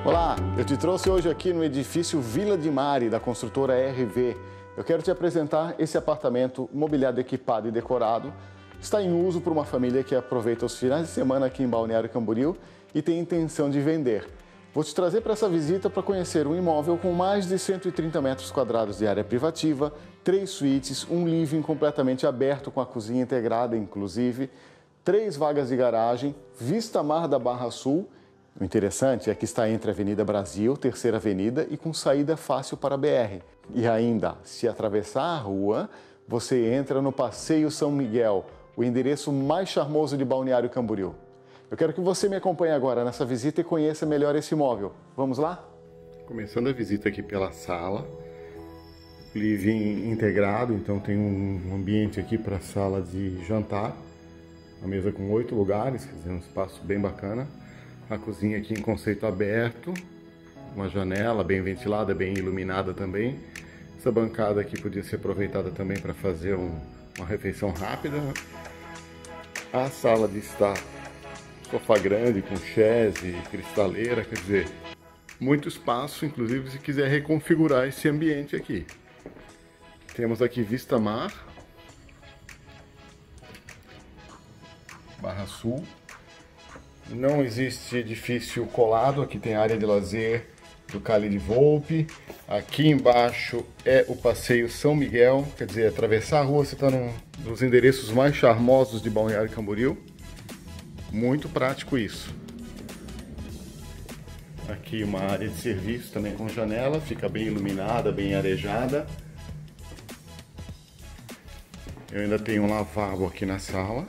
Olá, eu te trouxe hoje aqui no edifício Vila de Mare, da construtora RV. Eu quero te apresentar esse apartamento mobiliado, equipado e decorado. Está em uso por uma família que aproveita os finais de semana aqui em Balneário Camboriú e tem intenção de vender. Vou te trazer para essa visita para conhecer um imóvel com mais de 130 metros quadrados de área privativa, 3 suítes, um living completamente aberto com a cozinha integrada, inclusive, 3 vagas de garagem, vista mar da Barra Sul. O interessante é que está entre a Avenida Brasil, Terceira Avenida e com saída fácil para a BR. E ainda, se atravessar a rua, você entra no Passeio São Miguel, o endereço mais charmoso de Balneário Camboriú. Eu quero que você me acompanhe agora nessa visita e conheça melhor esse imóvel. Vamos lá? Começando a visita aqui pela sala. Living integrado, então tem um ambiente aqui para a sala de jantar. Uma mesa com 8 lugares, quer dizer, um espaço bem bacana. A cozinha aqui em conceito aberto, uma janela bem ventilada, bem iluminada também. Essa bancada aqui podia ser aproveitada também para fazer uma refeição rápida. A sala de estar, sofá grande com chaise, cristaleira, quer dizer, muito espaço, inclusive se quiser reconfigurar esse ambiente aqui. Temos aqui vista mar, Barra Sul. Não existe edifício colado, aqui tem área de lazer do Cali de Volpe. Aqui embaixo é o Passeio São Miguel, quer dizer, atravessar a rua você está num dos endereços mais charmosos de Balneário Camboriú. Muito prático isso. Aqui uma área de serviço também com janela, fica bem iluminada, bem arejada. Eu ainda tenho um lavabo aqui na sala.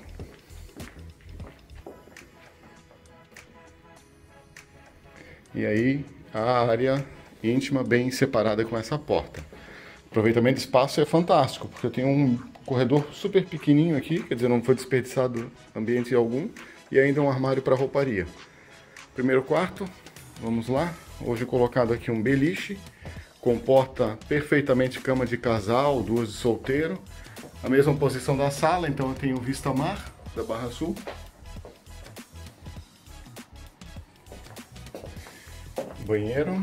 E aí a área íntima bem separada com essa porta. O aproveitamento de espaço é fantástico, porque eu tenho um corredor super pequenininho aqui, quer dizer, não foi desperdiçado ambiente algum, e ainda um armário para rouparia. Primeiro quarto, vamos lá. Hoje colocado aqui um beliche, comporta perfeitamente cama de casal, 2 de solteiro. A mesma posição da sala, então eu tenho vista mar da Barra Sul. Banheiro,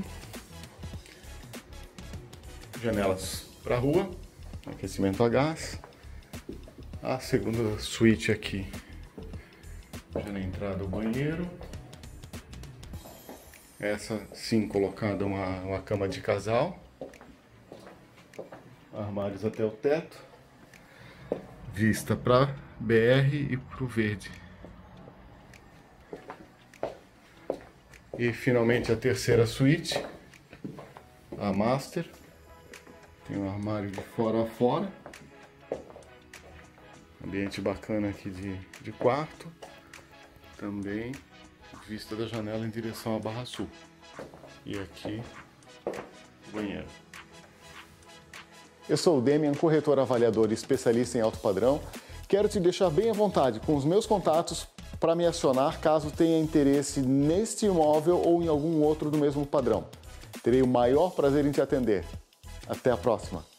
janelas para a rua, aquecimento a gás, a segunda suíte aqui, já na entrada do banheiro, essa sim colocada uma cama de casal, armários até o teto, vista para BR e para o verde. E finalmente a terceira suíte, a master. Tem um armário de fora a fora. Ambiente bacana aqui de quarto. Também vista da janela em direção à Barra Sul. E aqui, banheiro. Eu sou o Demian, corretor avaliador e especialista em alto padrão. Quero te deixar bem à vontade com os meus contatos para me acionar caso tenha interesse neste imóvel ou em algum outro do mesmo padrão. Terei o maior prazer em te atender. Até a próxima!